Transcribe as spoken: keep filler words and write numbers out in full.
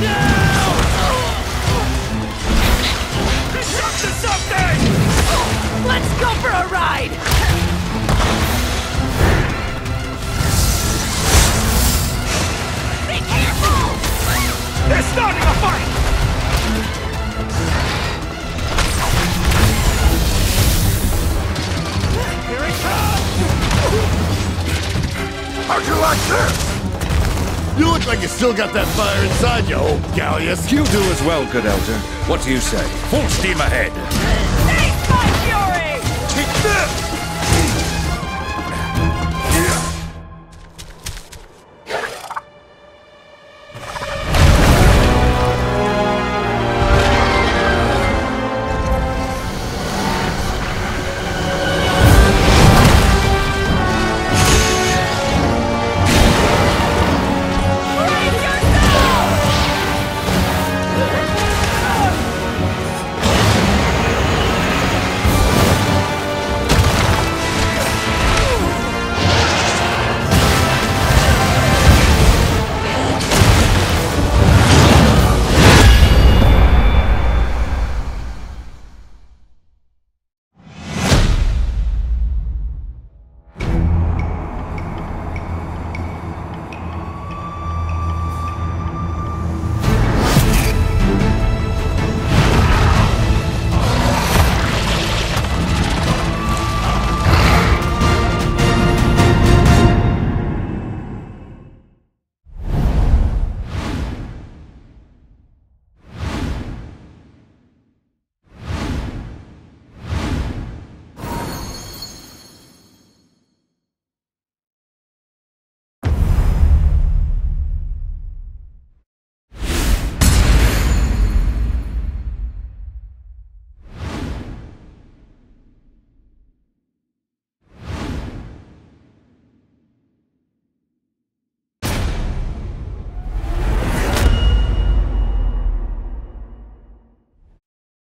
It's up to something! Let's go for a ride! Be careful! They're starting a fight! Here it comes! How'd you like this? You look like you still got that fire inside you, old galleus. You do as well, good elder. What do you say? Full steam ahead! Taste my fury! Take this!